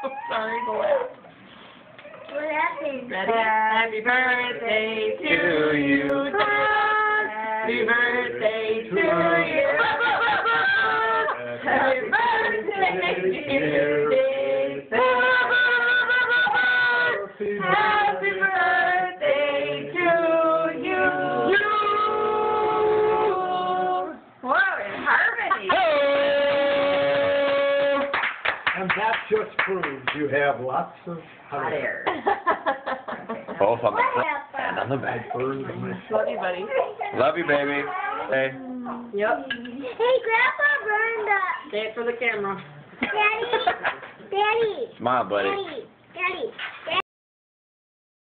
Sorry, go laugh. What happened? Ready? Happy birthday to you. Happy birthday to you. Happy birthday to you. Happy birthday to you. Whoa, in harmony. And that just proves you have lots of Hot air. Both on the front and on the back. Love you, buddy. Love you, baby. Hey. Yep. Hey, Grandpa burned up. Say it for the camera. Daddy. Daddy. Smile, buddy. Daddy. Daddy.